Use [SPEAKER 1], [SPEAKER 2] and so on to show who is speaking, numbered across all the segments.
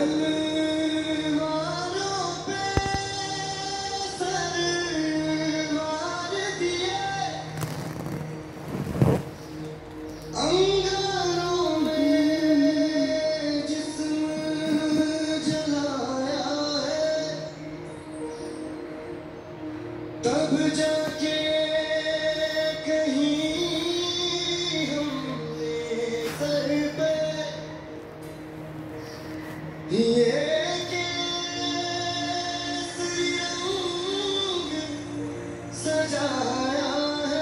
[SPEAKER 1] तलवारों पे सर मार दिए, अंगारों में जिस्म जलाया है, तब जाके कहीं हमने सर पे ये केसरी रंग सजाया है।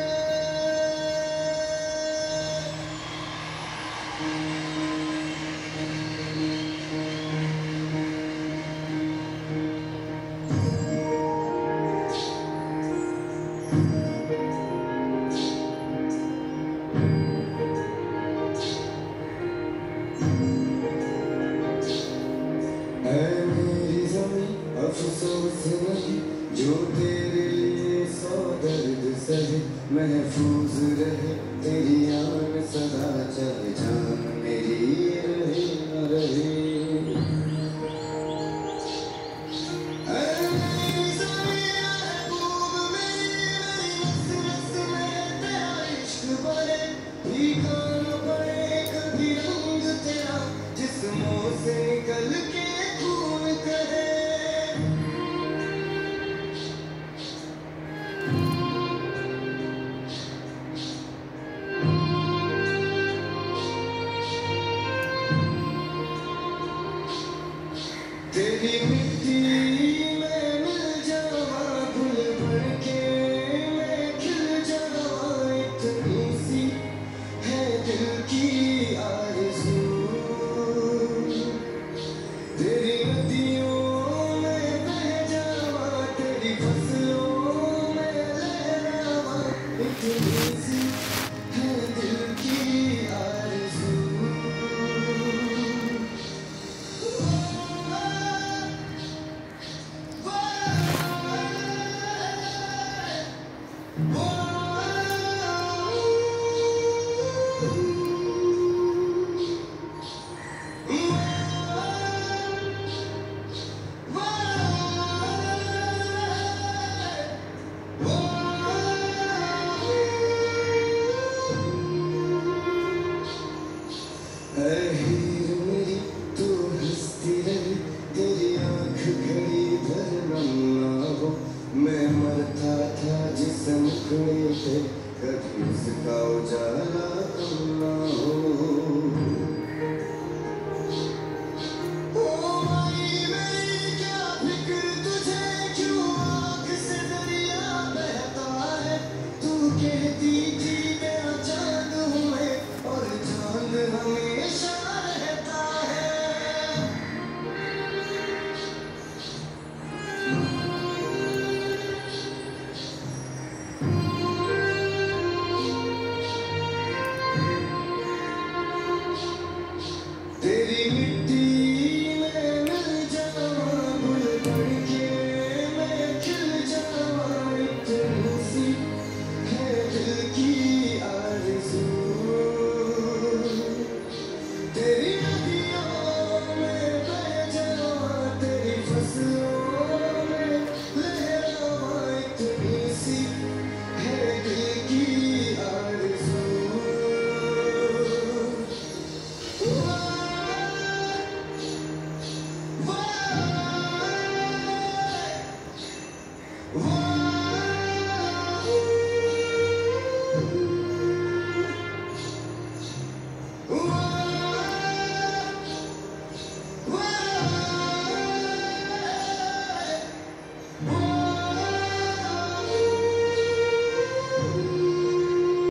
[SPEAKER 1] ऐ मेरी ज़मीं अफ़सोस नहीं जो तेरे लिए सौ दर्द सहे, महफूज रहे तेरी आन सदा, चाहे जान मेरी रहे न रहे। ऐ मेरी ज़मीं महबूब मेरी, नस नस में तेरा इश्क बहे, फीका न पड़े कभी रंग तेरा, जिस्मों से निकल के खून करे। तेरी मिट्टी